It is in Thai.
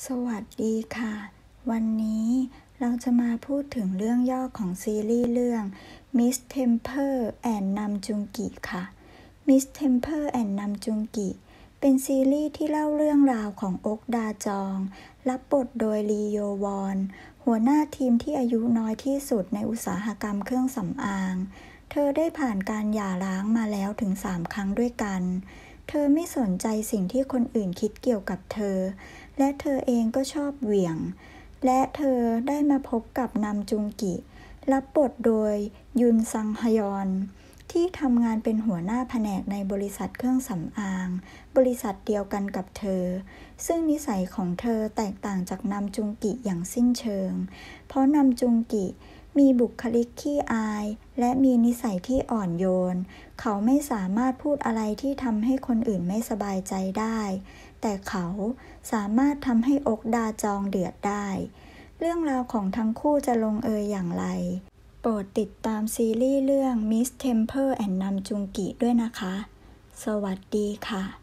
สวัสดีค่ะ วันนี้เราจะมาพูดถึงเรื่องย่อของซีรีส์เรื่อง Miss Temper and Namjoon-gi ค่ะ Miss Temper and Namjoon-gi เป็นซีรีส์ที่เล่าเรื่องราวของอ๊กดาจอง รับบทโดยลีโยวอน หัวหน้าทีมที่อายุน้อยที่สุดในอุตสาหกรรมเครื่องสำอาง เธอได้ผ่านการหย่าร้างมาแล้วถึง 3 ครั้งด้วยกัน เธอไม่สนใจสิ่งที่คนอื่นคิดเกี่ยวกับเธอและเธอเองก็ชอบเหวี่ยงและเธอได้มาพบกับนัมจุงกิรับบทโดยยุนซังฮยอนที่ทำงานเป็นหัวหน้าแผนกในบริษัทเครื่องสำอางบริษัทเดียวกันกับเธอซึ่งนิสัยของเธอแตกต่างจากนัมจุงกิอย่างสิ้นเชิงเพราะนัมจุงกิมีบุคลิกขี้อายและมีนิสัยที่อ่อนโยนเขาไม่สามารถพูดอะไรที่ทำให้คนอื่นไม่สบายใจได้แต่เขาสามารถทำให้อ๊กดาจองเดือดได้เรื่องราวของทั้งคู่จะลงเอยอย่างไรโปรดติดตามซีรีส์เรื่อง Miss Temper and Namjoon-gi ด้วยนะคะสวัสดีค่ะ